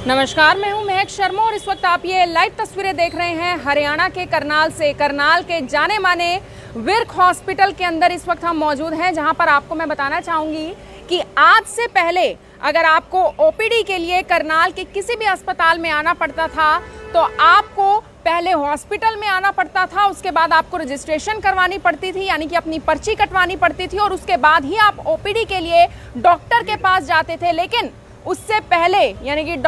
नमस्कार, मैं हूं महक शर्मा और इस वक्त आप ये लाइव तस्वीरें देख रहे हैं हरियाणा के करनाल से। करनाल के जाने माने विर्क हॉस्पिटल के अंदर इस वक्त हम मौजूद हैं, जहां पर आपको मैं बताना चाहूंगी कि आज से पहले अगर आपको ओपीडी के लिए करनाल के किसी भी अस्पताल में आना पड़ता था तो आपको पहले हॉस्पिटल में आना पड़ता था, उसके बाद आपको रजिस्ट्रेशन करवानी पड़ती थी, यानी कि अपनी पर्ची कटवानी पड़ती थी और उसके बाद ही आप ओपीडी के लिए डॉक्टर के पास जाते थे। लेकिन उससे पहले यानी कि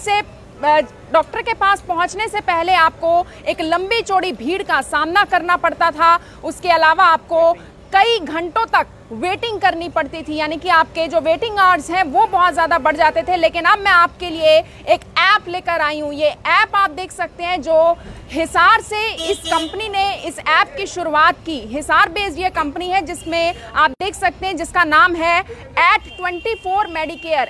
डॉक्टर के पास पहुंचने से पहले आपको एक लंबी चौड़ी भीड़ का सामना करना पड़ता था। उसके अलावा आपको कई घंटों तक वेटिंग करनी पड़ती थी, यानी कि आपके जो वेटिंग आवर्स हैं वो बहुत ज़्यादा बढ़ जाते थे। लेकिन अब मैं आपके लिए एक ऐप लेकर आई हूँ। ये ऐप आप देख सकते हैं, जो हिसार से इस कंपनी ने इस ऐप की शुरुआत की। हिसार बेस्ड ये कंपनी है जिसमें आप देख सकते हैं, जिसका नाम है @24 मेडिकेयर।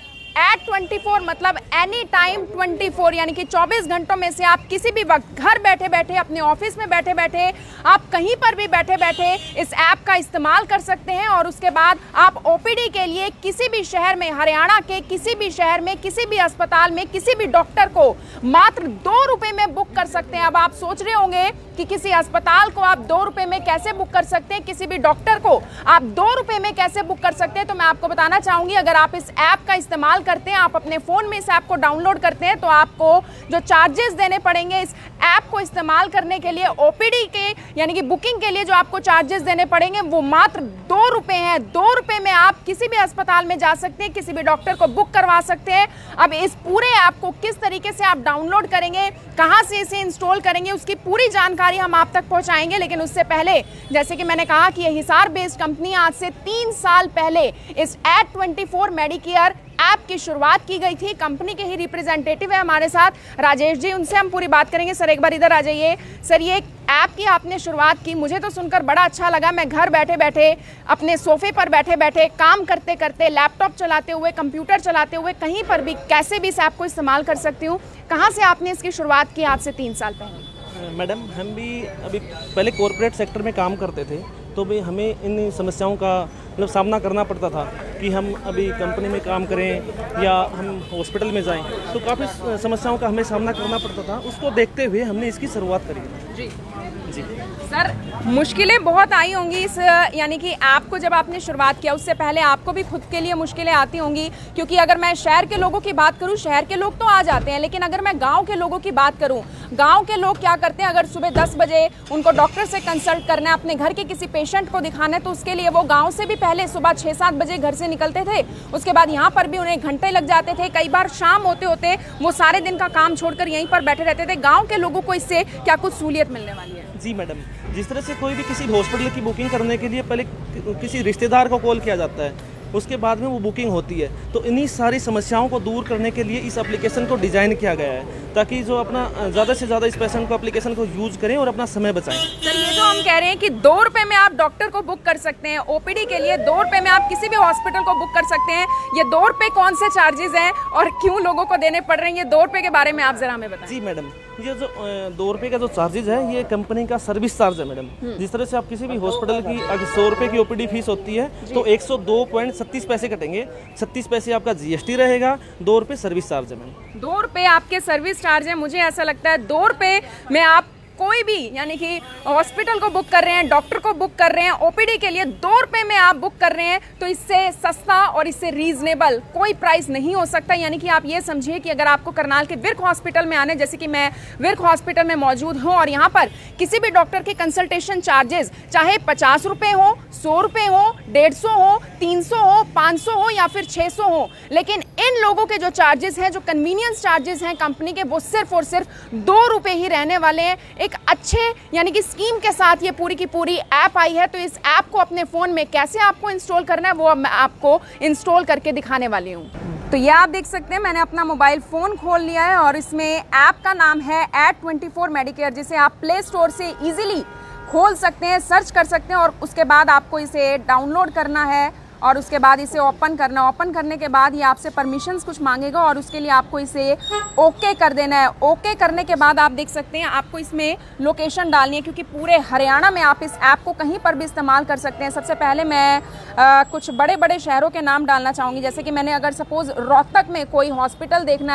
@24 मतलब एनी टाइम 24, यानी कि 24 घंटों में से आप किसी भी वक्त घर बैठे बैठे, अपने ऑफिस में बैठे बैठे, आप कहीं पर भी बैठे बैठे इस ऐप का इस्तेमाल कर सकते हैं। और उसके बाद आप ओपीडी के लिए किसी भी शहर में, हरियाणा के किसी भी शहर में, किसी भी अस्पताल में, किसी भी डॉक्टर को मात्र 2 रुपये में बुक कर सकते हैं। अब आप सोच रहे होंगे कि किसी अस्पताल को आप 2 रुपये में कैसे बुक कर सकते हैं, किसी भी डॉक्टर को आप 2 रुपये में कैसे बुक कर सकते हैं। तो मैं आपको बताना चाहूँगी, अगर आप इस ऐप का इस्तेमाल करते हैं, आप अपने फ़ोन में इस ऐप को डाउनलोड करते हैं, तो आपको जो चार्जेस देने पड़ेंगे इस ऐप को इस्तेमाल करने के लिए, ओपीडी के यानी कि बुकिंग के लिए जो आपको चार्जेस देने पड़ेंगे वो मात्र 2 रुपये हैं। 2 रुपये में आप किसी भी अस्पताल में जा सकते हैं, किसी भी डॉक्टर को बुक करवा सकते हैं। अब इस पूरे ऐप को किस तरीके से आप डाउनलोड करेंगे, कहाँ से इसे इंस्टॉल करेंगे, उसकी पूरी जानकारी हम आप तक पहुँचाएंगे। लेकिन उससे पहले, जैसे कि मैंने कहा कि ये हिसार बेस्ड कंपनी आज से 3 साल पहले इस @24 मेडिकेयर ऐप की शुरुआत की गई थी। कंपनी के ही रिप्रेजेंटेटिव है हमारे साथ, राजेश जी, उनसे हम पूरी बात करेंगे। सर, एक बार इधर आ जाइए। सर, ये ऐप की आपने शुरुआत की, मुझे तो सुनकर बड़ा अच्छा लगा। मैं घर बैठे बैठे, अपने सोफे पर बैठे बैठे, काम करते करते, लैपटॉप चलाते हुए, कंप्यूटर चलाते हुए, कहीं पर भी कैसे भी इस ऐप को इस्तेमाल कर सकती हूँ। कहाँ से आपने इसकी शुरुआत की आज से 3 साल पहले? मैडम, हम भी अभी पहले कॉर्पोरेट सेक्टर में काम करते थे, तो भी हमें इन समस्याओं का मतलब सामना करना पड़ता था कि हम अभी कंपनी में काम करें या हम हॉस्पिटल में जाएं, तो काफ़ी समस्याओं का हमें सामना करना पड़ता था। उसको देखते हुए हमने इसकी शुरुआत करी। जी जी सर, मुश्किलें बहुत आई होंगी इस यानी कि ऐप को जब आपने शुरुआत किया, उससे पहले आपको भी खुद के लिए मुश्किलें आती होंगी, क्योंकि अगर मैं शहर के लोगों की बात करूं, शहर के लोग तो आ जाते हैं, लेकिन अगर मैं गांव के लोगों की बात करूं, गांव के लोग क्या करते हैं, अगर सुबह 10 बजे उनको डॉक्टर से कंसल्ट करना है, अपने घर के किसी पेशेंट को दिखाना है, तो उसके लिए वो गाँव से भी पहले सुबह 6-7 बजे घर से निकलते थे। उसके बाद यहाँ पर भी उन्हें घंटे लग जाते थे, कई बार शाम होते होते वो सारे दिन का काम छोड़कर यहीं पर बैठे रहते थे। गाँव के लोगों को इससे क्या कुछ सहूलियत मिलने वाली है? जी मैडम, जिस तरह से कोई भी किसी हॉस्पिटल की बुकिंग करने के लिए पहले किसी रिश्तेदार को कॉल किया जाता है, उसके बाद में वो बुकिंग होती है, तो इन्हीं सारी समस्याओं को दूर करने के लिए इस एप्लीकेशन को डिज़ाइन किया गया है, ताकि जो अपना ज़्यादा से ज़्यादा इस एप्लीकेशन को यूज़ करें और अपना समय बचाएं। सर, ये जो हम कह रहे हैं कि 2 रुपये में आप डॉक्टर को बुक कर सकते हैं, ओपीडी के लिए 2 रुपये में आप किसी भी हॉस्पिटल को बुक कर सकते हैं, ये 2 रुपये कौन से चार्जेस हैं और क्यों लोगों को देने पड़ रहे हैं, ये 2 रुपये के बारे में आप जरा हमें बताएं। जी मैडम, ये जो 2 रुपये का जो चार्जेज है, ये कंपनी का सर्विस चार्ज है मैडम। जिस तरह से आप किसी भी हॉस्पिटल की अगर 100 रुपये की ओपीडी फीस होती है, तो 102.37 पैसे कटेंगे, 36 पैसे आपका जीएसटी रहेगा, 2 रुपये सर्विस चार्ज है मैम। 2 रुपये आपके सर्विस चार्ज है। मुझे ऐसा लगता है 2 रुपये में आप कोई भी यानी कि हॉस्पिटल को बुक कर रहे हैं, डॉक्टर को बुक कर रहे हैं, ओपीडी के लिए 2 रुपये में आप बुक कर रहे हैं, तो इससे सस्ता और इससे रीजनेबल कोई प्राइस नहीं हो सकता। यानी कि आप ये समझिए कि अगर आपको करनाल के विर्क हॉस्पिटल में आने, जैसे कि मैं विर्क हॉस्पिटल में मौजूद हूँ, और यहाँ पर किसी भी डॉक्टर के कंसल्टेशन चार्जेस चाहे 50 रुपये हो, 100 रुपये हो, 150 हो, 300 हो, 500 हो या फिर 600 हो, लेकिन इन लोगों के जो चार्जेस हैं, जो कन्वीनियंस चार्जेस हैं कंपनी के, वो सिर्फ और सिर्फ 2 रुपये ही रहने वाले हैं। एक अच्छे यानी कि स्कीम के साथ ये पूरी की पूरी ऐप आई है, तो इस ऐप को अपने फ़ोन में कैसे आपको इंस्टॉल करना है वो मैं आपको इंस्टॉल करके दिखाने वाली हूँ। तो ये आप देख सकते हैं, मैंने अपना मोबाइल फ़ोन खोल लिया है और इसमें ऐप का नाम है @24 मेडिकेयर, जिसे आप प्ले स्टोर से ईजिली खोल सकते हैं, सर्च कर सकते हैं और उसके बाद आपको इसे डाउनलोड करना है और उसके बाद इसे ओपन करना। ओपन करने के बाद ये आपसे परमिशंस कुछ मांगेगा और उसके लिए आपको इसे ओके कर देना है। ओके करने के बाद आप देख सकते हैं आपको इसमें लोकेशन डालनी है, क्योंकि पूरे हरियाणा में आप इस ऐप को कहीं पर भी इस्तेमाल कर सकते हैं। सबसे पहले मैं कुछ बड़े बड़े शहरों के नाम डालना चाहूँगी, जैसे कि मैंने अगर सपोज़ रोहतक में कोई हॉस्पिटल देखना है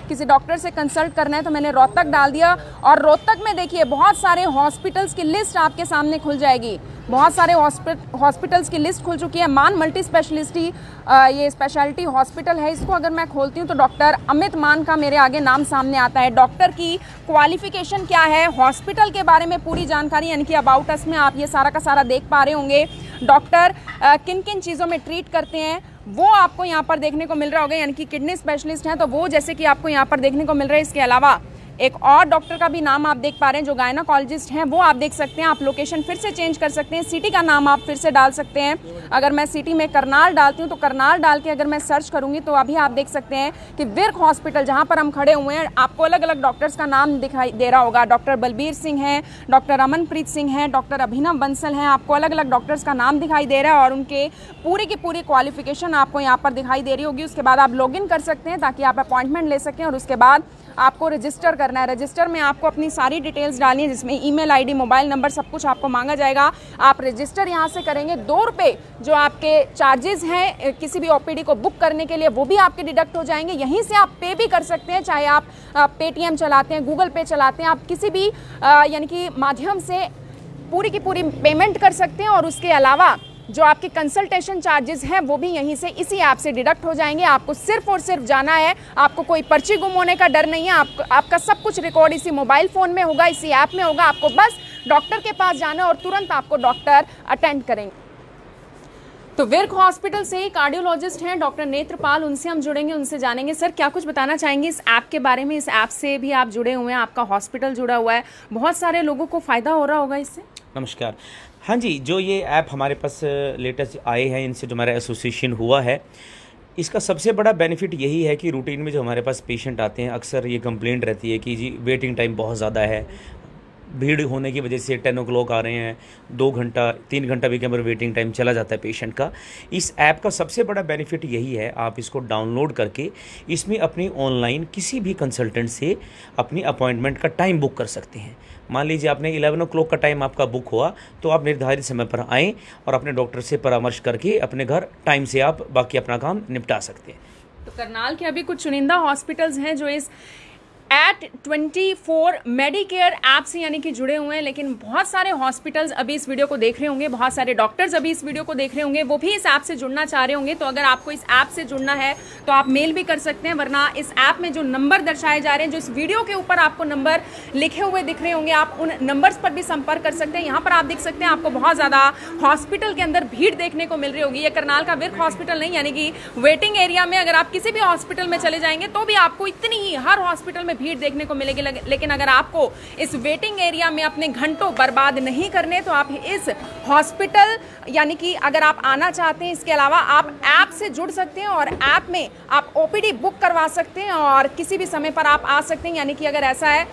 किसी डॉक्टर से कंसल्ट करना है तो मैंने रोहतक डाल दिया और रोहतक में देखिए बहुत सारे हॉस्पिटल्स की लिस्ट आपके सामने खुल जाएगी। बहुत सारे हॉस्पिटल्स की लिस्ट खुल चुकी है। मान मल्टी स्पेशलिटी ये स्पेशलिटी हॉस्पिटल है, इसको अगर मैं खोलती हूँ तो डॉक्टर अमित मान का मेरे आगे नाम सामने आता है। डॉक्टर की क्वालिफिकेशन क्या है, हॉस्पिटल के बारे में पूरी जानकारी यानी कि अबाउट अस में आप ये सारा का सारा देख पा रहे होंगे। डॉक्टर किन किन चीज़ों में ट्रीट करते हैं वो आपको यहाँ पर देखने को मिल रहा होगा, यानी कि किडनी स्पेशलिस्ट हैं तो वो जैसे कि आपको यहाँ पर देखने को मिल रहा है। इसके अलावा एक और डॉक्टर का भी नाम आप देख पा रहे हैं जो गायनाकोलॉजिस्ट हैं, वो आप देख सकते हैं। आप लोकेशन फिर से चेंज कर सकते हैं, सिटी का नाम आप फिर से डाल सकते हैं। अगर मैं सिटी में करनाल डालती हूँ तो करनाल डाल के अगर मैं सर्च करूँगी तो अभी आप देख सकते हैं कि विर्क हॉस्पिटल जहाँ पर हम खड़े हुए हैं आपको अलग अलग डॉक्टर्स का नाम दिखाई दे रहा होगा। डॉक्टर बलबीर सिंह हैं, डॉक्टर अमनप्रीत सिंह हैं, डॉक्टर अभिनव बंसल हैं, आपको अलग अलग डॉक्टर्स का नाम दिखाई दे रहा है और उनके पूरी की पूरी क्वालिफिकेशन आपको यहाँ पर दिखाई दे रही होगी। उसके बाद आप लॉगिन कर सकते हैं ताकि आप अपॉइंटमेंट ले सकें और उसके बाद आपको रजिस्टर करना है। रजिस्टर में आपको अपनी सारी डिटेल्स डालनी है जिसमें ईमेल आईडी, मोबाइल नंबर सब कुछ आपको मांगा जाएगा। आप रजिस्टर यहाँ से करेंगे, 2 रुपये जो आपके चार्जेस हैं किसी भी ओपीडी को बुक करने के लिए वो भी आपके डिडक्ट हो जाएंगे। यहीं से आप पे भी कर सकते हैं, चाहे आप पेटीएम चलाते हैं, गूगल पे चलाते हैं, आप किसी भी यानी कि माध्यम से पूरी की पूरी पेमेंट कर सकते हैं और उसके अलावा जो आपके कंसल्टेशन चार्जेस हैं वो भी यहीं से इसी ऐप से डिडक्ट हो जाएंगे। आपको सिर्फ और सिर्फ जाना है, आपको कोई पर्ची गुम होने का डर नहीं है। आपका सब कुछ रिकॉर्ड इसी मोबाइल फ़ोन में होगा, इसी ऐप में होगा। आपको बस डॉक्टर के पास जाना है और तुरंत आपको डॉक्टर अटेंड करेंगे। तो विर्क हॉस्पिटल से कार्डियोलॉजिस्ट हैं डॉक्टर नेत्रपाल, उनसे हम जुड़ेंगे, उनसे जानेंगे। सर क्या कुछ बताना चाहेंगे इस ऐप के बारे में? इस ऐप से भी आप जुड़े हुए हैं, आपका हॉस्पिटल जुड़ा हुआ है, बहुत सारे लोगों को फ़ायदा हो रहा होगा इससे। नमस्कार। हाँ जी, जो ये ऐप हमारे पास लेटेस्ट आए हैं, इनसे जो हमारा एसोसिएशन हुआ है, इसका सबसे बड़ा बेनिफिट यही है कि रूटीन में जो हमारे पास पेशेंट आते हैं अक्सर ये कंप्लेंट रहती है कि जी वेटिंग टाइम बहुत ज़्यादा है, भीड़ होने की वजह से 10 o'clock आ रहे हैं, 2 घंटा 3 घंटा भी कई वेटिंग टाइम चला जाता है पेशेंट का। इस ऐप का सबसे बड़ा बेनिफिट यही है, आप इसको डाउनलोड करके इसमें अपनी ऑनलाइन किसी भी कंसल्टेंट से अपनी अपॉइंटमेंट का टाइम बुक कर सकते हैं। मान लीजिए आपने 11 o'clock का टाइम आपका बुक हुआ तो आप निर्धारित समय पर आएँ और अपने डॉक्टर से परामर्श करके अपने घर टाइम से आप बाकी अपना काम निपटा सकते हैं। तो करनाल के अभी कुछ चुनिंदा हॉस्पिटल्स हैं जो इस @24 मेडिकेयर ऐप से यानी कि जुड़े हुए हैं, लेकिन बहुत सारे हॉस्पिटल्स अभी इस वीडियो को देख रहे होंगे, बहुत सारे डॉक्टर्स अभी इस वीडियो को देख रहे होंगे, वो भी इस ऐप से जुड़ना चाह रहे होंगे। तो अगर आपको इस ऐप से जुड़ना है तो आप मेल भी कर सकते हैं, वरना इस ऐप में जो नंबर दर्शाए जा रहे हैं, जो इस वीडियो के ऊपर आपको नंबर लिखे हुए दिख रहे होंगे, आप उन नंबर्स पर भी संपर्क कर सकते हैं। यहाँ पर आप देख सकते हैं आपको बहुत ज़्यादा हॉस्पिटल के अंदर भीड़ देखने को मिल रही होगी। ये करनाल का विर्क हॉस्पिटल नहीं, यानी कि वेटिंग एरिया में अगर आप किसी भी हॉस्पिटल में चले जाएंगे तो भी आपको इतनी ही हर हॉस्पिटल में भीड़ देखने को मिलेगी। लेकिन अगर आपको इस वेटिंग एरिया में अपने घंटों बर्बाद नहीं करने तो आप इस हॉस्पिटल यानी कि अगर आप आना चाहते हैं, इसके अलावा आप ऐप से जुड़ सकते हैं और ऐप में आप ओपीडी बुक करवा सकते हैं और किसी भी समय पर आप आ सकते हैं। यानी कि अगर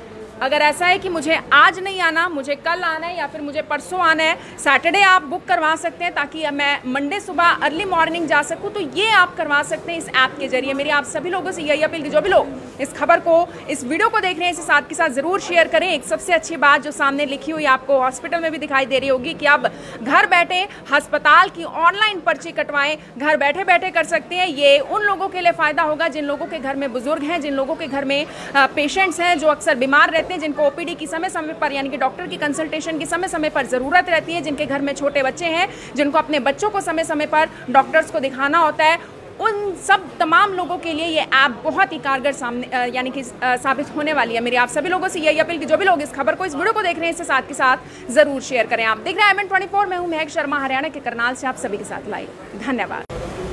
ऐसा है कि मुझे आज नहीं आना, मुझे कल आना है या फिर मुझे परसों आना है, सैटरडे आप बुक करवा सकते हैं ताकि मैं मंडे सुबह अर्ली मॉर्निंग जा सकूं, तो ये आप करवा सकते हैं इस ऐप के जरिए। मेरी आप सभी लोगों से यही अपील कि जो भी लोग इस खबर को, इस वीडियो को देख रहे हैं, इसे साथ के साथ ज़रूर शेयर करें। एक सबसे अच्छी बात जो सामने लिखी हुई आपको हॉस्पिटल में भी दिखाई दे रही होगी कि अब घर बैठे अस्पताल की ऑनलाइन पर्ची कटवाएं, घर बैठे बैठे कर सकते हैं। ये उन लोगों के लिए फ़ायदा होगा जिन लोगों के घर में बुजुर्ग हैं, जिन लोगों के घर में पेशेंट्स हैं जो अक्सर बीमार रहते हैं, जिनको ओपीडी की समय समय पर यानी कि डॉक्टर की कंसल्टेशन की समय समय पर ज़रूरत रहती है, जिनके घर में छोटे बच्चे हैं, जिनको अपने बच्चों को समय समय पर डॉक्टर्स को दिखाना होता है, उन सब तमाम लोगों के लिए ये ऐप बहुत ही कारगर सामने यानी कि साबित होने वाली है। मेरी आप सभी लोगों से यही अपील कि जो भी लोग इस खबर को, इस वीडियो को देख रहे हैं, इसे साथ के साथ ज़रूर शेयर करें। आप देख रहे हैं IMN24, मैं हूँ महक शर्मा, हरियाणा के करनाल से आप सभी के साथ लाइव। धन्यवाद।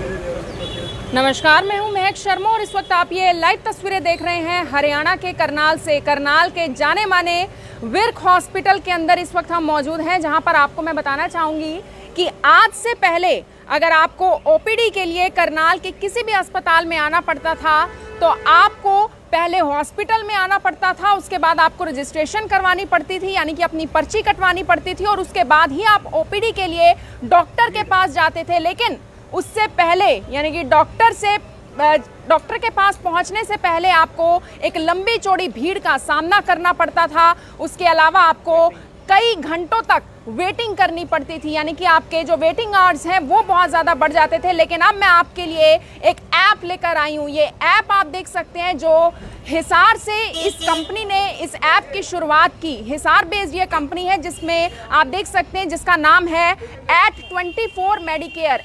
नमस्कार, मैं हूं महक शर्मा और इस वक्त आप ये लाइव तस्वीरें देख रहे हैं हरियाणा के करनाल से। करनाल के जाने माने विर्क हॉस्पिटल के अंदर इस वक्त हम मौजूद हैं, जहां पर आपको मैं बताना चाहूँगी कि आज से पहले अगर आपको ओपीडी के लिए करनाल के किसी भी अस्पताल में आना पड़ता था तो आपको पहले हॉस्पिटल में आना पड़ता था, उसके बाद आपको रजिस्ट्रेशन करवानी पड़ती थी यानी कि अपनी पर्ची कटवानी पड़ती थी और उसके बाद ही आप ओपीडी के लिए डॉक्टर के पास जाते थे। लेकिन उससे पहले यानी कि डॉक्टर के पास पहुंचने से पहले आपको एक लंबी चौड़ी भीड़ का सामना करना पड़ता था। उसके अलावा आपको कई घंटों तक वेटिंग करनी पड़ती थी, यानी कि आपके जो वेटिंग आवर्स हैं वो बहुत ज़्यादा बढ़ जाते थे। लेकिन अब मैं आपके लिए एक ऐप लेकर आई हूँ। ये ऐप आप देख सकते हैं, जो हिसार से इस कंपनी ने इस ऐप की शुरुआत की। हिसार बेस्ड ये कंपनी है जिसमें आप देख सकते हैं, जिसका नाम है @24 मेडिकेयर।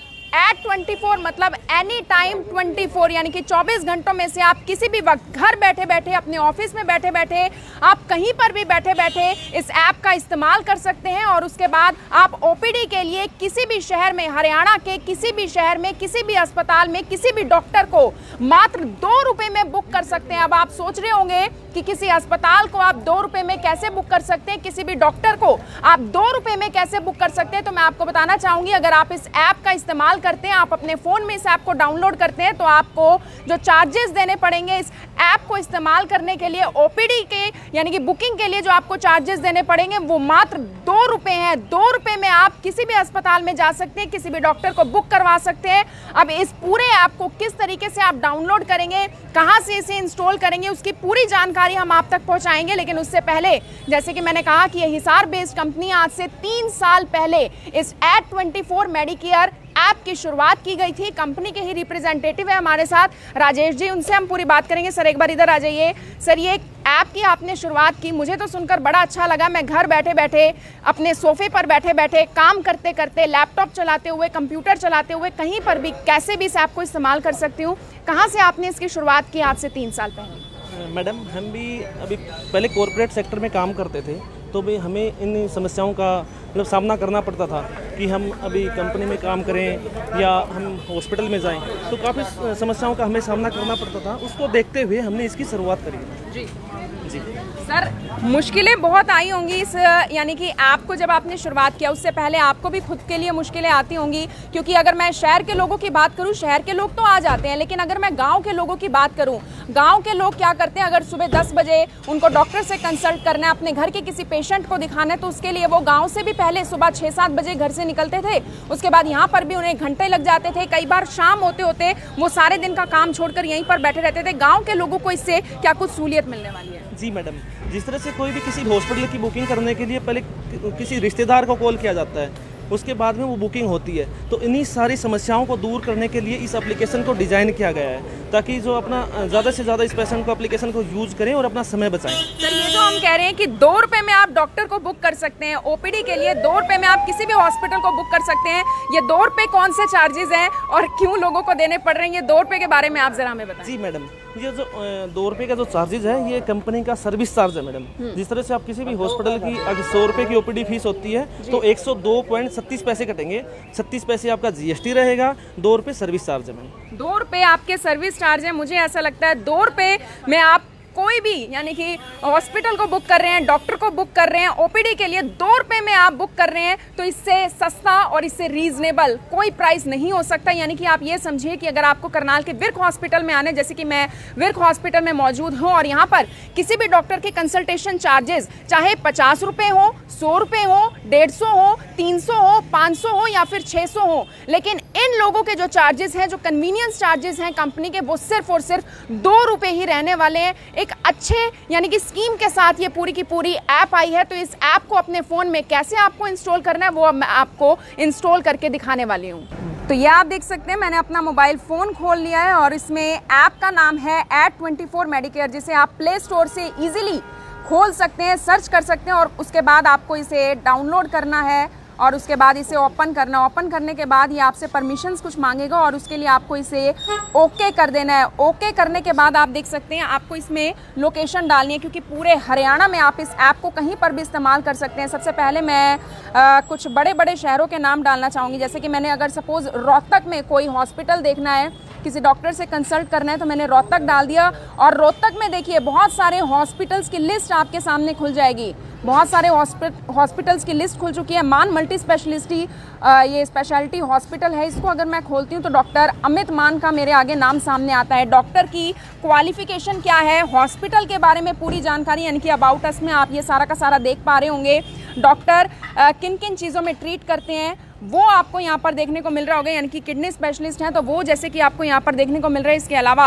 @24 मतलब एनी टाइम 24, यानी कि 24 घंटों में से आप किसी भी वक्त घर बैठे बैठे, अपने ऑफिस में बैठे बैठे, आप कहीं पर भी बैठे बैठे इस ऐप का इस्तेमाल कर सकते हैं। और उसके बाद आप ओपीडी के लिए किसी भी शहर में, हरियाणा के किसी भी शहर में, किसी भी अस्पताल में, किसी भी डॉक्टर को मात्र 2 रुपये में बुक कर सकते हैं। अब आप सोच रहे होंगे कि किसी अस्पताल को आप 2 रुपये में कैसे बुक कर सकते हैं, किसी भी डॉक्टर को आप 2 रुपये में कैसे बुक कर सकते हैं। तो मैं आपको बताना चाहूँगी, अगर आप इस ऐप का इस्तेमाल करते हैं, आप अपने फ़ोन में इस ऐप को डाउनलोड करते हैं, तो आपको जो चार्जेस देने पड़ेंगे इस ऐप को इस्तेमाल करने के लिए, ओपीडी के यानी कि बुकिंग के लिए जो आपको चार्जेस देने पड़ेंगे वो मात्र 2 रुपये हैं। 2 रुपये में आप किसी भी अस्पताल में जा सकते हैं, किसी भी डॉक्टर को बुक करवा सकते हैं। अब इस पूरे ऐप को किस तरीके से आप डाउनलोड करेंगे, कहाँ से इसे इंस्टॉल करेंगे, उसकी पूरी जानकारी हम आप तक पहुँचाएंगे। लेकिन उससे पहले, जैसे कि मैंने कहा कि ये हिसार बेस्ड कंपनी आज से 3 साल पहले इस @24 मेडिकेयर ऐप की शुरुआत की गई थी। कंपनी के ही रिप्रेजेंटेटिव है हमारे साथ, राजेश जी, उनसे हम पूरी बात करेंगे। सर, एक बार इधर आ जाइए। सर, ये ऐप की आपने शुरुआत की, मुझे तो सुनकर बड़ा अच्छा लगा। मैं घर बैठे बैठे, अपने सोफे पर बैठे बैठे, काम करते करते, लैपटॉप चलाते हुए, कंप्यूटर चलाते हुए, कहीं पर भी कैसे भी इस ऐप को इस्तेमाल कर सकती हूँ। कहाँ से आपने इसकी शुरुआत की आज से 3 साल पहले? मैडम, हम भी अभी पहले कॉरपोरेट सेक्टर में काम करते थे, तो भी हमें इन समस्याओं का मतलब सामना करना पड़ता था कि हम अभी कंपनी में काम करें या हम हॉस्पिटल में जाएं, तो काफ़ी समस्याओं का हमें सामना करना पड़ता था। उसको देखते हुए हमने इसकी शुरुआत करी। जी जी सर, मुश्किलें बहुत आई होंगी इस यानी कि ऐप को जब आपने शुरुआत किया, उससे पहले आपको भी खुद के लिए मुश्किलें आती होंगी, क्योंकि अगर मैं शहर के लोगों की बात करूं, शहर के लोग तो आ जाते हैं, लेकिन अगर मैं गांव के लोगों की बात करूं, गांव के लोग क्या करते हैं, अगर सुबह 10 बजे उनको डॉक्टर से कंसल्ट करना है, अपने घर के किसी पेशेंट को दिखाना है, तो उसके लिए वो गाँव से भी पहले सुबह 6-7 बजे घर से निकलते थे। उसके बाद यहाँ पर भी उन्हें घंटे लग जाते थे, कई बार शाम होते होते वो सारे दिन का काम छोड़कर यहीं पर बैठे रहते थे। गाँव के लोगों को इससे क्या कुछ सहूलियत मिलने वाली है? जी मैडम, जिस तरह से कोई भी किसी हॉस्पिटल की बुकिंग करने के लिए पहले किसी रिश्तेदार को कॉल किया जाता है, उसके बाद में वो बुकिंग होती है, तो इन्हीं सारी समस्याओं को दूर करने के लिए इस एप्लीकेशन को डिज़ाइन किया गया है, ताकि जो अपना ज़्यादा से ज़्यादा इस पेशेंट को एप्लीकेशन को यूज़ करें और अपना समय बचाएं। सर, ये जो हम कह रहे हैं कि 2 रुपये में आप डॉक्टर को बुक कर सकते हैं, ओपीडी के लिए 2 रुपये में आप किसी भी हॉस्पिटल को बुक कर सकते हैं, ये 2 रुपये कौन से चार्जेस हैं और क्यों लोगों को देने पड़ रहे हैं, ये 2 रुपये के बारे में आप जरा हमें बताएं। जी मैडम, ये जो 2 रुपये का जो चार्जेज है, ये कंपनी का सर्विस चार्ज है मैडम। जिस तरह से आप किसी भी हॉस्पिटल की अगर 100 रुपये की ओपीडी फीस होती है, तो 102.37 पैसे कटेंगे, 36 पैसे आपका जीएसटी रहेगा, 2 रुपये सर्विस चार्ज है मैम। 2 रुपये आपके सर्विस चार्ज है। मुझे ऐसा लगता है 2 रुपये में आप कोई भी यानी कि हॉस्पिटल को बुक कर रहे हैं, डॉक्टर को बुक कर रहे हैं, ओपीडी के लिए 2 रुपये में आप बुक कर रहे हैं, तो इससे सस्ता और इससे रीजनेबल कोई प्राइस नहीं हो सकता। यानी कि आप ये समझिए कि अगर आपको करनाल के विर्क हॉस्पिटल में आने, जैसे कि मैं विर्क हॉस्पिटल में मौजूद हूँ, और यहाँ पर किसी भी डॉक्टर के कंसल्टेशन चार्जेस चाहे 50 रुपये हो, 100 रुपये हो, 150 हो, 300 हो, 500 हो या फिर 600 हो, लेकिन इन लोगों के जो चार्जेस हैं, जो कन्वीनियंस चार्जेस हैं कंपनी के, वो सिर्फ और सिर्फ 2 रुपये ही रहने वाले हैं। एक अच्छे यानी कि स्कीम के साथ ये पूरी की पूरी ऐप आई है, तो इस ऐप को अपने फ़ोन में कैसे आपको इंस्टॉल करना है वो मैं आपको इंस्टॉल करके दिखाने वाली हूँ। तो ये आप देख सकते हैं, मैंने अपना मोबाइल फ़ोन खोल लिया है और इसमें ऐप का नाम है @24 मेडिकेयर, जिसे आप प्ले स्टोर से ईजिली खोल सकते हैं, सर्च कर सकते हैं और उसके बाद आपको इसे डाउनलोड करना है और उसके बाद इसे ओपन करना। ओपन करने के बाद ये आपसे परमिशंस कुछ मांगेगा और उसके लिए आपको इसे ओके कर देना है। ओके करने के बाद आप देख सकते हैं, आपको इसमें लोकेशन डालनी है, क्योंकि पूरे हरियाणा में आप इस ऐप को कहीं पर भी इस्तेमाल कर सकते हैं। सबसे पहले मैं कुछ बड़े बड़े शहरों के नाम डालना चाहूँगी, जैसे कि मैंने अगर सपोज़ रोहतक में कोई हॉस्पिटल देखना है, किसी डॉक्टर से कंसल्ट करना है, तो मैंने रोहतक डाल दिया और रोहतक में देखिए बहुत सारे हॉस्पिटल्स की लिस्ट आपके सामने खुल जाएगी। बहुत सारे हॉस्पिटल्स की लिस्ट खुल चुकी है। मान मल्टी स्पेशलिटी ये स्पेशलिटी हॉस्पिटल है, इसको अगर मैं खोलती हूँ तो डॉक्टर अमित मान का मेरे आगे नाम सामने आता है। डॉक्टर की क्वालिफिकेशन क्या है, हॉस्पिटल के बारे में पूरी जानकारी यानी कि अबाउट अस में आप ये सारा का सारा देख पा रहे होंगे। डॉक्टर किन किन चीज़ों में ट्रीट करते हैं वो आपको यहाँ पर देखने को मिल रहा होगा, यानी कि किडनी स्पेशलिस्ट हैं तो वो जैसे कि आपको यहाँ पर देखने को मिल रहा है। इसके अलावा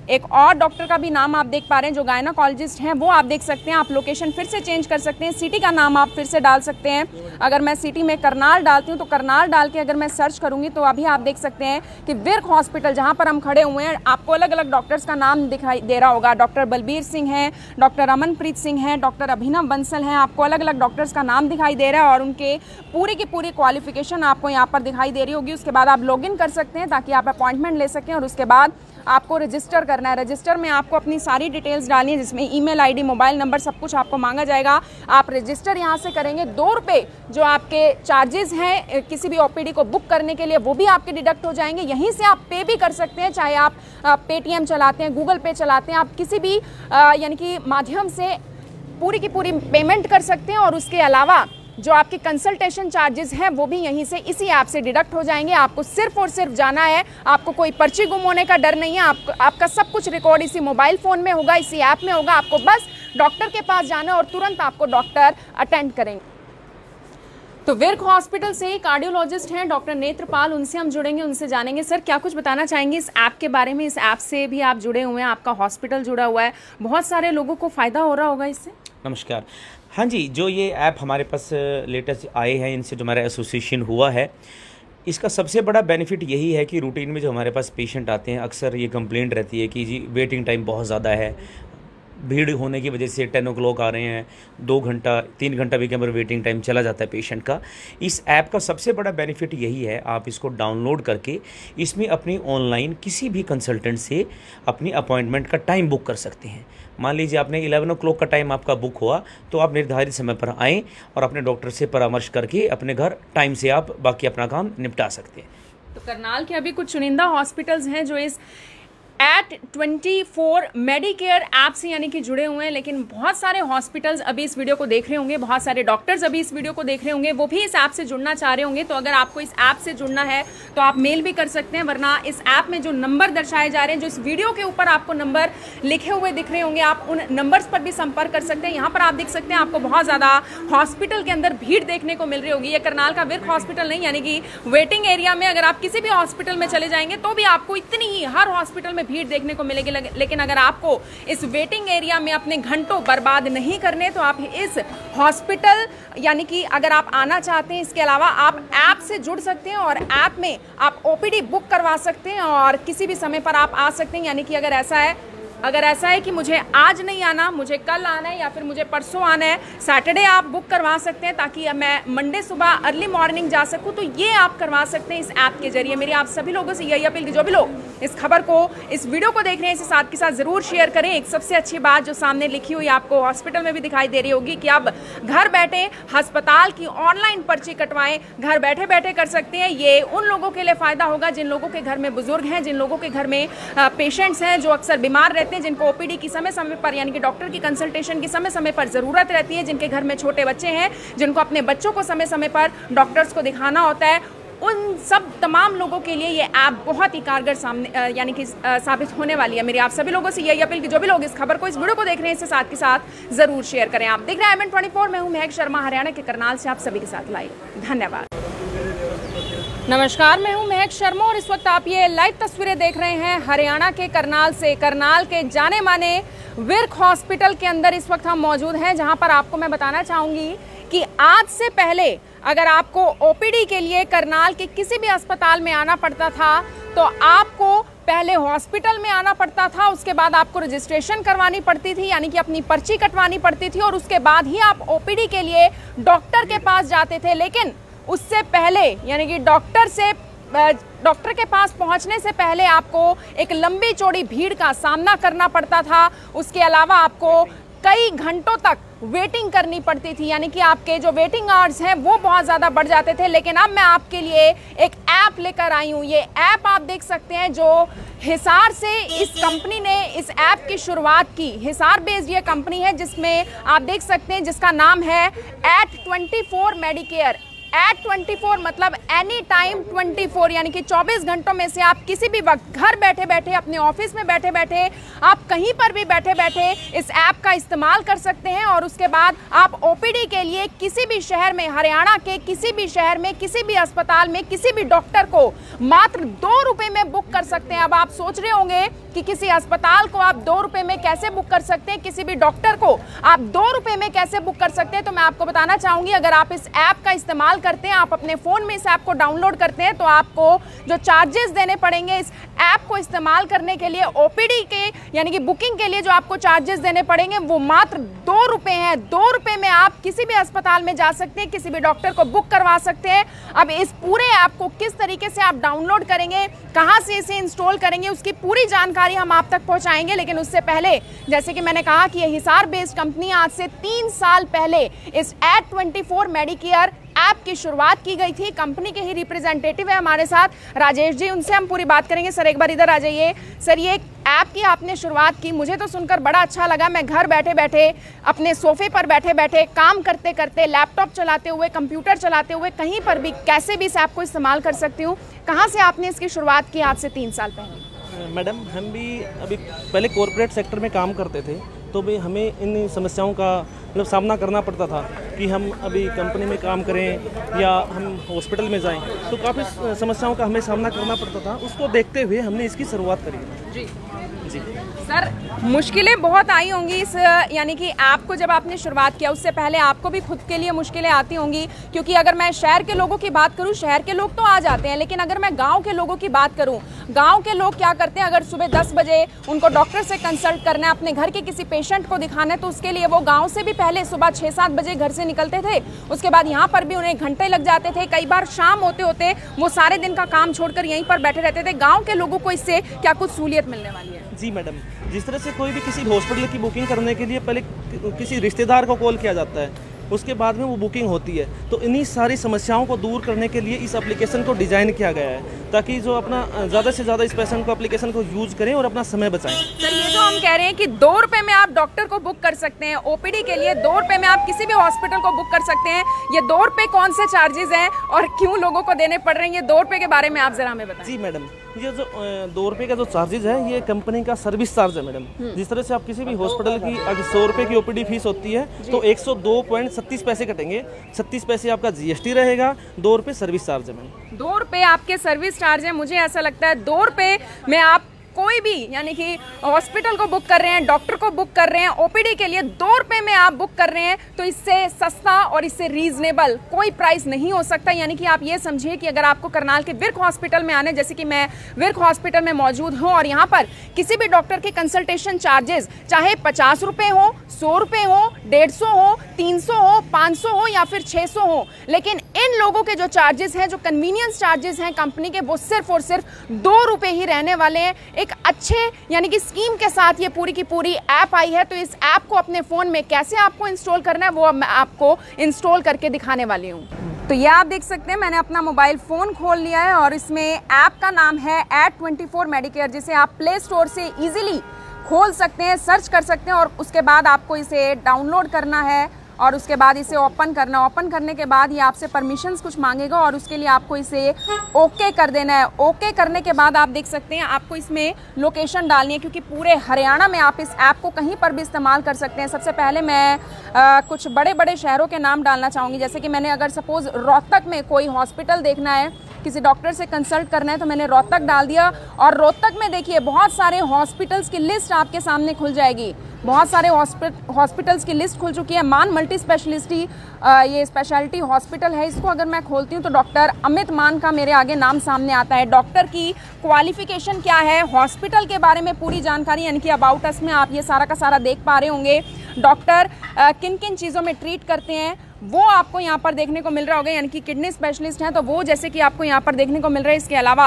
एक और डॉक्टर का भी नाम आप देख पा रहे हैं जो गायनाकोलॉजिस्ट हैं, वो आप देख सकते हैं। आप लोकेशन फिर से चेंज कर सकते हैं, सिटी का नाम आप फिर से डाल सकते हैं। अगर मैं सिटी में करनाल डालती हूँ तो करनाल डाल के अगर मैं सर्च करूँगी तो अभी आप देख सकते हैं कि विर्क हॉस्पिटल जहाँ पर हम खड़े हुए हैं, आपको अलग अलग डॉक्टर्स का नाम दिखाई दे रहा होगा। डॉक्टर बलबीर सिंह हैं, डॉक्टर अमनप्रीत सिंह हैं, डॉक्टर अभिनव बंसल हैं, आपको अलग अलग डॉक्टर्स का नाम दिखाई दे रहा है और उनके पूरी की पूरी क्वालिफिकेशन आपको यहाँ पर दिखाई दे रही होगी। उसके बाद आप लॉगिन कर सकते हैं ताकि आप अपॉइंटमेंट ले सकें और उसके बाद आपको रजिस्टर करना है। रजिस्टर में आपको अपनी सारी डिटेल्स डालनी है, जिसमें ईमेल आईडी, मोबाइल नंबर, सब कुछ आपको मांगा जाएगा। आप रजिस्टर यहाँ से करेंगे, 2 रुपये जो आपके चार्जेस हैं किसी भी ओपीडी को बुक करने के लिए वो भी आपके डिडक्ट हो जाएंगे। यहीं से आप पे भी कर सकते हैं, चाहे आप पेटीएम चलाते हैं, गूगल पे चलाते हैं, आप किसी भी यानी कि माध्यम से पूरी की पूरी पेमेंट कर सकते हैं। और उसके अलावा जो आपके कंसल्टेशन चार्जेस हैं वो भी यहीं से इसी ऐप से डिडक्ट हो जाएंगे। आपको सिर्फ और सिर्फ जाना है, आपको कोई पर्ची गुम होने का डर नहीं है। आपका सब कुछ रिकॉर्ड इसी मोबाइल फ़ोन में होगा, इसी ऐप में होगा। आपको बस डॉक्टर के पास जाना है और तुरंत आपको डॉक्टर अटेंड करेंगे। तो विर्क हॉस्पिटल से कार्डियोलॉजिस्ट हैं डॉक्टर नेत्रपाल, उनसे हम जुड़ेंगे, उनसे जानेंगे। सर, क्या कुछ बताना चाहेंगे इस ऐप के बारे में? इस ऐप से भी आप जुड़े हुए हैं, आपका हॉस्पिटल जुड़ा हुआ है, बहुत सारे लोगों को फ़ायदा हो रहा होगा इससे। नमस्कार। हाँ जी, जो ये ऐप हमारे पास लेटेस्ट आए हैं, इनसे जो हमारा एसोसिएशन हुआ है, इसका सबसे बड़ा बेनिफिट यही है कि रूटीन में जो हमारे पास पेशेंट आते हैं, अक्सर ये कंप्लेंट रहती है कि जी वेटिंग टाइम बहुत ज़्यादा है, भीड़ होने की वजह से 10 o'clock आ रहे हैं, 2 घंटा 3 घंटा भी कैमरा वेटिंग टाइम चला जाता है पेशेंट का। इस ऐप का सबसे बड़ा बेनिफिट यही है, आप इसको डाउनलोड करके इसमें अपनी ऑनलाइन किसी भी कंसल्टेंट से अपनी अपॉइंटमेंट का टाइम बुक कर सकते हैं। मान लीजिए आपने 11 o'clock का टाइम आपका बुक हुआ तो आप निर्धारित समय पर आएँ और अपने डॉक्टर से परामर्श करके अपने घर टाइम से आप बाकी अपना काम निपटा सकते हैं। तो करनाल के अभी कुछ चुनिंदा हॉस्पिटल्स हैं जो इस @24 मेडिकेयर ऐप से यानी कि जुड़े हुए हैं, लेकिन बहुत सारे हॉस्पिटल्स अभी इस वीडियो को देख रहे होंगे, बहुत सारे डॉक्टर्स अभी इस वीडियो को देख रहे होंगे, वो भी इस ऐप से जुड़ना चाह रहे होंगे। तो अगर आपको इस ऐप से जुड़ना है तो आप मेल भी कर सकते हैं, वरना इस ऐप में जो नंबर दर्शाए जा रहे हैं, जो इस वीडियो के ऊपर आपको नंबर लिखे हुए दिख रहे होंगे, आप उन नंबर्स पर भी संपर्क कर सकते हैं। यहाँ पर आप देख सकते हैं आपको बहुत ज़्यादा हॉस्पिटल के अंदर भीड़ देखने को मिल रही होगी। ये करनाल का विर्क हॉस्पिटल नहीं, यानी कि वेटिंग एरिया में अगर आप किसी भी हॉस्पिटल में चले जाएंगे तो भी आपको इतनी ही हर हॉस्पिटल में भीड़ देखने को मिलेगी। लेकिन अगर आपको इस वेटिंग एरिया में अपने घंटों बर्बाद नहीं करने तो आप इस हॉस्पिटल यानी कि अगर आप आना चाहते हैं, इसके अलावा आप ऐप से जुड़ सकते हैं और ऐप में आप ओपीडी बुक करवा सकते हैं और किसी भी समय पर आप आ सकते हैं। यानी कि अगर ऐसा है कि मुझे आज नहीं आना, मुझे कल आना है या फिर मुझे परसों आना है, सैटरडे आप बुक करवा सकते हैं ताकि मैं मंडे सुबह अर्ली मॉर्निंग जा सकूं, तो ये आप करवा सकते हैं इस ऐप के जरिए। मेरी आप सभी लोगों से यही अपील कि जो भी लोग इस खबर को, इस वीडियो को देख रहे हैं, इसे साथ के साथ ज़रूर शेयर करें। एक सबसे अच्छी बात जो सामने लिखी हुई आपको हॉस्पिटल में भी दिखाई दे रही होगी कि आप घर बैठे अस्पताल की ऑनलाइन पर्ची कटवाएं, घर बैठे बैठे कर सकते हैं। ये उन लोगों के लिए फ़ायदा होगा जिन लोगों के घर में बुजुर्ग हैं, जिन लोगों के घर में पेशेंट्स हैं जो अक्सर बीमार रहते हैं, जिनको ओपीडी की समय समय पर यानी कि डॉक्टर की कंसल्टेशन की समय समय पर ज़रूरत रहती है, जिनके घर में छोटे बच्चे हैं, जिनको अपने बच्चों को समय समय पर डॉक्टर्स को दिखाना होता है, उन सब तमाम लोगों के लिए ये ऐप बहुत ही कारगर यानी कि साबित होने वाली है। मेरी आप सभी लोगों से यही अपील कि जो भी लोग इस खबर को, इस वीडियो को देख रहे हैं, इसे साथ के साथ ज़रूर शेयर करें। आप देख रहे हैं IMN24, मैं हूँ महक शर्मा, हरियाणा के करनाल से आप सभी के साथ लाइव। धन्यवाद। नमस्कार, मैं हूं महक शर्मा और इस वक्त आप ये लाइव तस्वीरें देख रहे हैं हरियाणा के करनाल से। करनाल के जाने माने विर्क हॉस्पिटल के अंदर इस वक्त हम मौजूद हैं, जहां पर आपको मैं बताना चाहूँगी कि आज से पहले अगर आपको ओपीडी के लिए करनाल के किसी भी अस्पताल में आना पड़ता था तो आपको पहले हॉस्पिटल में आना पड़ता था, उसके बाद आपको रजिस्ट्रेशन करवानी पड़ती थी यानी कि अपनी पर्ची कटवानी पड़ती थी और उसके बाद ही आप ओपीडी के लिए डॉक्टर के पास जाते थे। लेकिन उससे पहले यानी कि डॉक्टर के पास पहुंचने से पहले आपको एक लंबी चौड़ी भीड़ का सामना करना पड़ता था। उसके अलावा आपको कई घंटों तक वेटिंग करनी पड़ती थी, यानी कि आपके जो वेटिंग आवर्स हैं वो बहुत ज़्यादा बढ़ जाते थे। लेकिन अब मैं आपके लिए एक ऐप लेकर आई हूँ। ये ऐप आप देख सकते हैं जो हिसार से इस कंपनी ने इस ऐप की शुरुआत की। हिसार बेस्ड ये कंपनी है जिसमें आप देख सकते हैं जिसका नाम है @24 मेडिकेयर। @24 मतलब एनी टाइम 24, यानी कि 24 घंटों में से आप किसी भी वक्त घर बैठे बैठे, अपने ऑफिस में बैठे बैठे, आप कहीं पर भी बैठे बैठे इस ऐप का इस्तेमाल कर सकते हैं। और उसके बाद आप ओपीडी के लिए किसी भी शहर में, हरियाणा के किसी भी शहर में, किसी भी अस्पताल में, किसी भी डॉक्टर को मात्र 2 रुपये में बुक कर सकते हैं। अब आप सोच रहे होंगे कि किसी अस्पताल को आप 2 रुपये में कैसे बुक कर सकते हैं, किसी भी डॉक्टर को आप 2 रुपये में कैसे बुक कर सकते हैं। तो मैं आपको बताना चाहूँगी, अगर आप इस ऐप का इस्तेमाल करते हैं, आप अपने फ़ोन में इस ऐप को डाउनलोड करते हैं, तो आपको जो चार्जेस देने पड़ेंगे इस ऐप को इस्तेमाल करने के लिए, ओपीडी के यानी कि बुकिंग के लिए जो आपको चार्जेस देने पड़ेंगे वो मात्र 2 रुपये हैं। 2 रुपये में आप किसी भी अस्पताल में जा सकते हैं, किसी भी डॉक्टर को बुक करवा सकते हैं। अब इस पूरे ऐप को किस तरीके से आप डाउनलोड करेंगे, कहाँ से इसे इंस्टॉल करेंगे, उसकी पूरी जानकारी हम आप तक पहुँचाएंगे। लेकिन उससे पहले, जैसे कि मैंने कहा कि ये हिसार बेस्ड कंपनी आज से 3 साल पहले इस @24 मेडिकेयर ऐप की शुरुआत की गई थी। कंपनी के ही रिप्रेजेंटेटिव है हमारे साथ, राजेश जी, उनसे हम पूरी बात करेंगे। सर, एक बार इधर आ जाइए। सर, ये ऐप की आपने शुरुआत की, मुझे तो सुनकर बड़ा अच्छा लगा। मैं घर बैठे बैठे, अपने सोफे पर बैठे बैठे, काम करते करते, लैपटॉप चलाते हुए, कंप्यूटर चलाते हुए, कहीं पर भी कैसे भी इस ऐप को इस्तेमाल कर सकती हूँ। कहाँ से आपने इसकी शुरुआत की आज से 3 साल पहले? मैडम, हम भी अभी पहले कॉरपोरेट सेक्टर में काम करते थे, तो भी हमें इन समस्याओं का मतलब सामना करना पड़ता था कि हम अभी कंपनी में काम करें या हम हॉस्पिटल में जाएं, तो काफ़ी समस्याओं का हमें सामना करना पड़ता था। उसको देखते हुए हमने इसकी शुरुआत करी। जी जी सर, मुश्किलें बहुत आई होंगी इस यानी कि ऐप को जब आपने शुरुआत किया, उससे पहले आपको भी खुद के लिए मुश्किलें आती होंगी, क्योंकि अगर मैं शहर के लोगों की बात करूं, शहर के लोग तो आ जाते हैं, लेकिन अगर मैं गांव के लोगों की बात करूं, गांव के लोग क्या करते हैं, अगर सुबह 10 बजे उनको डॉक्टर से कंसल्ट करना है, अपने घर के किसी पेशेंट को दिखाना है, तो उसके लिए वो गाँव से भी पहले सुबह 6-7 बजे घर से निकलते थे। उसके बाद यहाँ पर भी उन्हें घंटे लग जाते थे, कई बार शाम होते होते वो सारे दिन का काम छोड़कर यहीं पर बैठे रहते थे। गाँव के लोगों को इससे क्या कुछ सहूलियत मिलने वाली है? जी मैडम, जिस तरह से कोई भी किसी हॉस्पिटल की बुकिंग करने के लिए पहले किसी रिश्तेदार को कॉल किया जाता है, उसके बाद में वो बुकिंग होती है, तो इन्हीं सारी समस्याओं को दूर करने के लिए इस एप्लीकेशन को डिज़ाइन किया गया है, ताकि जो अपना ज़्यादा से ज़्यादा इस एप्लीकेशन को यूज करें और अपना समय बचाएं। सर, ये जो हम कह रहे हैं कि 2 रुपये में आप डॉक्टर को बुक कर सकते हैं, ओपीडी के लिए 2 रुपये में आप किसी भी हॉस्पिटल को बुक कर सकते हैं, ये 2 रुपये कौन से चार्जेस हैं और क्यों लोगों को देने पड़ रहे हैं, ये 2 रुपये के बारे में आप जरा हमें बताएं। जी मैडम, ये जो 2 रुपये का जो चार्जेज है, ये कंपनी का सर्विस चार्ज है मैडम। जिस तरह से आप किसी भी हॉस्पिटल की अगर 100 रुपये की ओपीडी फीस होती है, तो 102.36 पैसे कटेंगे, 36 पैसे आपका जीएसटी रहेगा, 2 रुपये सर्विस चार्ज है मैडम। 2 रुपये आपके सर्विस चार्ज है। मुझे ऐसा लगता है 2 रुपये में आप कोई भी यानी कि हॉस्पिटल को बुक कर रहे हैं, डॉक्टर को बुक कर रहे हैं, ओपीडी के लिए 2 रुपये में आप बुक कर रहे हैं, तो इससे सस्ता और इससे रीजनेबल कोई प्राइस नहीं हो सकता। यानी कि आप ये समझिए कि अगर आपको करनाल के विर्क हॉस्पिटल में आने, जैसे कि मैं विर्क हॉस्पिटल में मौजूद हूँ, और यहाँ पर किसी भी डॉक्टर के कंसल्टेशन चार्जेस चाहे 50 रुपये हो, 100 रुपये हो, 150 हो, 300 हो, 500 हो या फिर 600 हो, लेकिन इन लोगों के जो चार्जेस हैं, जो कन्वीनियंस चार्जेस हैं कंपनी के, वो सिर्फ और सिर्फ 2 रुपये ही रहने वाले हैं। एक अच्छे यानी कि स्कीम के साथ ये पूरी की पूरी ऐप आई है, तो इस ऐप को अपने फ़ोन में कैसे आपको इंस्टॉल करना है, वो मैं आपको इंस्टॉल करके दिखाने वाली हूँ। तो ये आप देख सकते हैं, मैंने अपना मोबाइल फ़ोन खोल लिया है और इसमें ऐप का नाम है @24 मेडिकेयर, जिसे आप प्ले स्टोर से ईजिली खोल सकते हैं, सर्च कर सकते हैं, और उसके बाद आपको इसे डाउनलोड करना है और उसके बाद इसे ओपन करना। ओपन करने के बाद ये आपसे परमिशंस कुछ मांगेगा और उसके लिए आपको इसे ओके कर देना है। ओके करने के बाद आप देख सकते हैं आपको इसमें लोकेशन डालनी है, क्योंकि पूरे हरियाणा में आप इस ऐप को कहीं पर भी इस्तेमाल कर सकते हैं। सबसे पहले मैं कुछ बड़े बड़े शहरों के नाम डालना चाहूँगी, जैसे कि मैंने अगर सपोज़ रोहतक में कोई हॉस्पिटल देखना है, किसी डॉक्टर से कंसल्ट करना है, तो मैंने रोहतक डाल दिया, और रोहतक में देखिए बहुत सारे हॉस्पिटल्स की लिस्ट आपके सामने खुल जाएगी। बहुत सारे हॉस्पिटल्स की लिस्ट खुल चुकी है। मान मल्टी स्पेशलिटी ये स्पेशलिटी हॉस्पिटल है, इसको अगर मैं खोलती हूँ तो डॉक्टर अमित मान का मेरे आगे नाम सामने आता है। डॉक्टर की क्वालिफिकेशन क्या है, हॉस्पिटल के बारे में पूरी जानकारी, यानी कि अबाउट अस में आप ये सारा का सारा देख पा रहे होंगे। डॉक्टर किन किन चीज़ों में ट्रीट करते हैं वो आपको यहाँ पर देखने को मिल रहा होगा, यानी कि किडनी स्पेशलिस्ट हैं तो वो जैसे कि आपको यहाँ पर देखने को मिल रहा है। इसके अलावा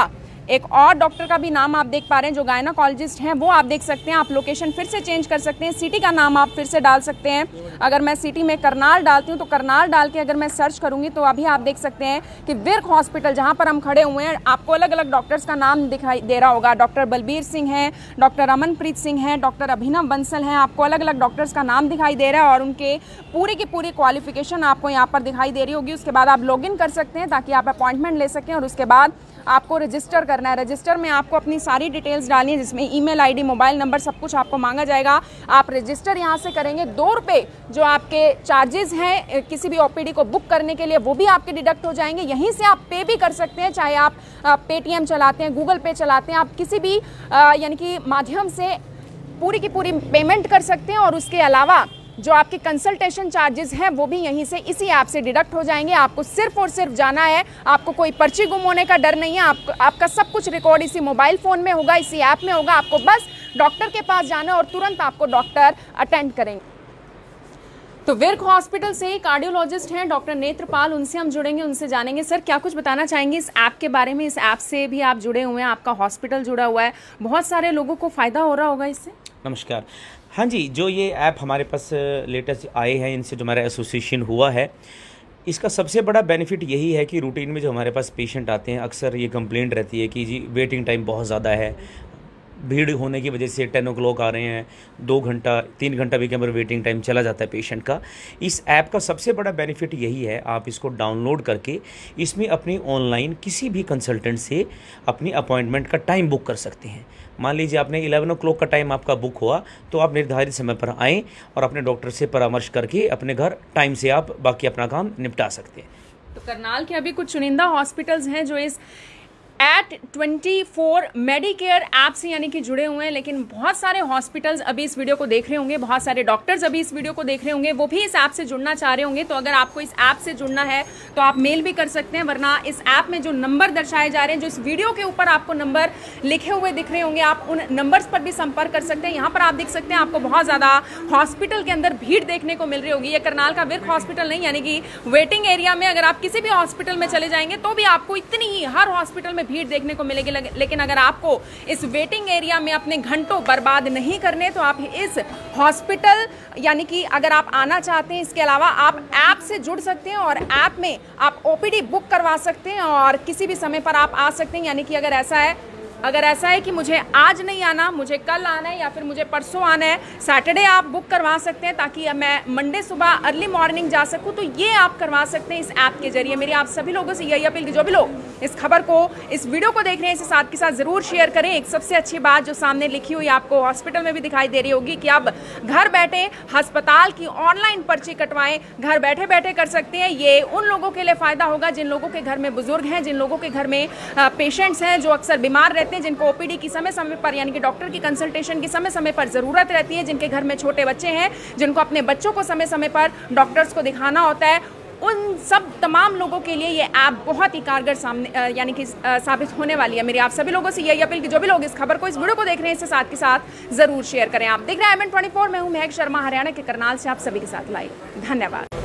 एक और डॉक्टर का भी नाम आप देख पा रहे हैं जो गायनाकोलॉजिस्ट हैं, वो आप देख सकते हैं। आप लोकेशन फिर से चेंज कर सकते हैं, सिटी का नाम आप फिर से डाल सकते हैं। अगर मैं सिटी में करनाल डालती हूँ तो करनाल डाल के अगर मैं सर्च करूँगी तो अभी आप देख सकते हैं कि विर्क हॉस्पिटल जहाँ पर हम खड़े हुए हैं, आपको अलग अलग डॉक्टर्स का नाम दिखाई दे रहा होगा। डॉक्टर बलबीर सिंह हैं, डॉक्टर अमनप्रीत सिंह हैं, डॉक्टर अभिनव बंसल हैं, आपको अलग अलग डॉक्टर्स का नाम दिखाई दे रहा है और उनके पूरी की पूरी क्वालिफिकेशन आपको यहाँ पर दिखाई दे रही होगी। उसके बाद आप लॉगिन कर सकते हैं ताकि आप अपॉइंटमेंट ले सकें और उसके बाद आपको रजिस्टर करना है। रजिस्टर में आपको अपनी सारी डिटेल्स डालनी है, जिसमें ईमेल आईडी, मोबाइल नंबर, सब कुछ आपको मांगा जाएगा। आप रजिस्टर यहाँ से करेंगे। 2 रुपये जो आपके चार्जेस हैं किसी भी ओपीडी को बुक करने के लिए, वो भी आपके डिडक्ट हो जाएंगे। यहीं से आप पे भी कर सकते हैं, चाहे आप पेटीएम चलाते हैं, गूगल पे चलाते हैं, आप किसी भी यानी कि माध्यम से पूरी की पूरी पेमेंट कर सकते हैं। और उसके अलावा जो आपके कंसल्टेशन चार्जेस हैं वो भी यहीं से इसी ऐप से डिडक्ट हो जाएंगे। आपको सिर्फ और सिर्फ जाना है, आपको कोई पर्ची गुम होने का डर नहीं है। आपका सब कुछ रिकॉर्ड इसी मोबाइल फ़ोन में होगा, इसी ऐप में होगा। आपको बस डॉक्टर के पास जाना है और तुरंत आपको डॉक्टर अटेंड करेंगे। तो विर्क हॉस्पिटल से कार्डियोलॉजिस्ट हैं डॉक्टर नेत्रपाल, उनसे हम जुड़ेंगे, उनसे जानेंगे। सर, क्या कुछ बताना चाहेंगे इस ऐप के बारे में? इस ऐप से भी आप जुड़े हुए हैं, आपका हॉस्पिटल जुड़ा हुआ है, बहुत सारे लोगों को फ़ायदा हो रहा होगा इससे। नमस्कार। हाँ जी, जो ये ऐप हमारे पास लेटेस्ट आए हैं, इनसे जो हमारा एसोसिएशन हुआ है, इसका सबसे बड़ा बेनिफिट यही है कि रूटीन में जो हमारे पास पेशेंट आते हैं, अक्सर ये कंप्लेंट रहती है कि जी वेटिंग टाइम बहुत ज़्यादा है, भीड़ होने की वजह से 10 o'clock आ रहे हैं, 2 घंटा 3 घंटा भी कैमरा वेटिंग टाइम चला जाता है पेशेंट का। इस ऐप का सबसे बड़ा बेनिफिट यही है, आप इसको डाउनलोड करके इसमें अपनी ऑनलाइन किसी भी कंसल्टेंट से अपनी अपॉइंटमेंट का टाइम बुक कर सकते हैं। मान लीजिए आपने 11 o'clock का टाइम आपका बुक हुआ, तो आप निर्धारित समय पर आएँ और अपने डॉक्टर से परामर्श करके अपने घर टाइम से आप बाकी अपना काम निपटा सकते हैं। तो करनाल के अभी कुछ चुनिंदा हॉस्पिटल्स हैं जो इस @24 मेडिकेयर ऐप से यानी कि जुड़े हुए हैं, लेकिन बहुत सारे हॉस्पिटल्स अभी इस वीडियो को देख रहे होंगे, बहुत सारे डॉक्टर्स अभी इस वीडियो को देख रहे होंगे, वो भी इस ऐप से जुड़ना चाह रहे होंगे। तो अगर आपको इस ऐप से जुड़ना है तो आप मेल भी कर सकते हैं, वरना इस ऐप में जो नंबर दर्शाए जा रहे हैं, जो इस वीडियो के ऊपर आपको नंबर लिखे हुए दिख रहे होंगे, आप उन नंबर्स पर भी संपर्क कर सकते हैं। यहाँ पर आप देख सकते हैं आपको बहुत ज़्यादा हॉस्पिटल के अंदर भीड़ देखने को मिल रही होगी। ये करनाल का विर्क हॉस्पिटल नहीं, यानी कि वेटिंग एरिया में अगर आप किसी भी हॉस्पिटल में चले जाएंगे तो भी आपको इतनी ही हर हॉस्पिटल में भीड़ देखने को मिलेगी। लेकिन अगर आपको इस वेटिंग एरिया में अपने घंटों बर्बाद नहीं करने तो आप इस हॉस्पिटल यानी कि अगर आप आना चाहते हैं, इसके अलावा आप ऐप से जुड़ सकते हैं और ऐप में आप ओपीडी बुक करवा सकते हैं और किसी भी समय पर आप आ सकते हैं। यानी कि अगर ऐसा है कि मुझे आज नहीं आना, मुझे कल आना है या फिर मुझे परसों आना है, सैटरडे आप बुक करवा सकते हैं ताकि मैं मंडे सुबह अर्ली मॉर्निंग जा सकूं। तो ये आप करवा सकते हैं इस ऐप के जरिए। मेरी आप सभी लोगों से यही अपील कि जो भी लोग इस खबर को, इस वीडियो को देख रहे हैं, इसे साथ के साथ ज़रूर शेयर करें। एक सबसे अच्छी बात जो सामने लिखी हुई आपको हॉस्पिटल में भी दिखाई दे रही होगी कि अब घर बैठे अस्पताल की ऑनलाइन पर्ची कटवाएं, घर बैठे बैठे कर सकते हैं। ये उन लोगों के लिए फ़ायदा होगा जिन लोगों के घर में बुजुर्ग हैं, जिन लोगों के घर में पेशेंट्स हैं जो अक्सर बीमार रहते हैं, जिनको ओपीडी की समय समय पर यानी कि डॉक्टर की कंसल्टेशन की समय समय पर ज़रूरत रहती है, जिनके घर में छोटे बच्चे हैं, जिनको अपने बच्चों को समय समय पर डॉक्टर्स को दिखाना होता है, उन सब तमाम लोगों के लिए ये ऐप बहुत ही कारगर यानी कि साबित होने वाली है। मेरी आप सभी लोगों से यही अपील कि जो भी लोग इस खबर को, इस वीडियो को देख रहे हैं, इसे साथ के साथ ज़रूर शेयर करें। आप देख रहे हैं IMN24, मैं हूं महक शर्मा, हरियाणा के करनाल से आप सभी के साथ लाइव। धन्यवाद।